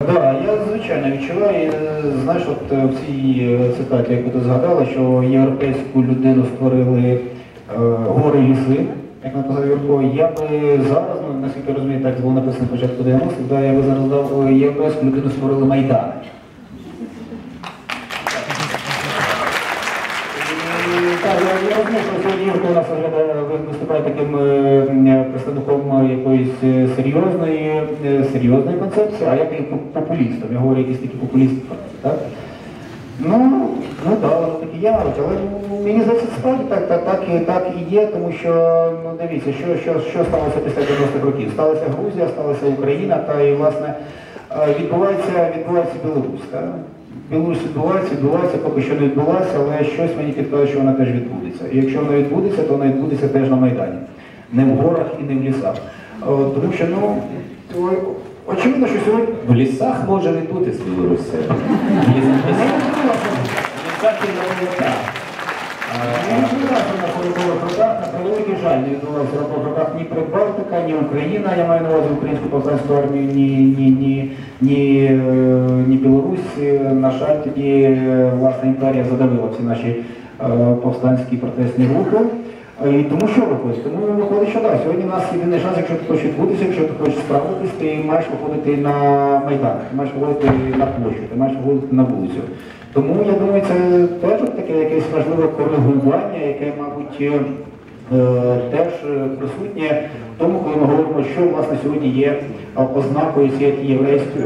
Так, я звичайно відчуваю, знаєш, от в цій цитаті, яку ти згадала, що європейську людину створили гори і ліси, як написав Юрко, я би зараз, наскільки розумію, так було написано початку 90-х, я би зараз дав, європейську людину створили майдани. Так, я розумію, що сьогодні Юрко у нас виступає таким представником якоїсь серйозної концепції, а я такий популістом. Я говорю якісь такі популісти, так? Ну так, воно так і є, але мені здається, справді так і є, тому що, дивіться, що сталося після 90-х років? Сталася Грузія, сталася Україна, та і, власне, відбувається Білорусь, так? Білорусь відбувається, поки що не відбулася, але щось мені підказує, що вона теж відбудеться. І якщо вона відбудеться, то вона відбудеться теж на Майдані. Не в горах і не в лісах. Тому що, очевидно, що сьогодні... В лісах може відбутися Білорусь. В лісах і на волотах. Не відбувається на Холодових роках, на превеликий жаль, не відбувається на Холодових роках ні Прибалтика, ні Україна, я маю на увазі Українську повстанську армію, ні Білорусь. На жаль, тоді, власне, імперія задавила всі наші повстанські протестні групи. І тому що виходить? Тому виходить, що так, сьогодні у нас єдиний шанс, якщо ти хочеш відбутися, якщо ти хочеш справитись, ти маєш виходити на Майдан, ти маєш виходити на площу, ти маєш виходити на вулицю. Тому, я думаю, це теж таке якесь важливе коригування, яке, мабуть, теж присутнє в тому, коли ми говоримо, що, власне, сьогодні є ознакою цієї європейської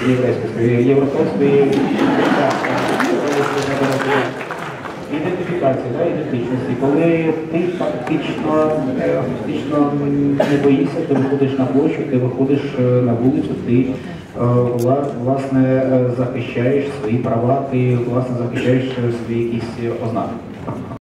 ідентифікації, ідентичності, коли ти фактично не боїшся, ти виходиш на площу, ти виходиш на вулицю, ти власне захищаєш свої права, ти власне захищаєш свої якісь ознаки.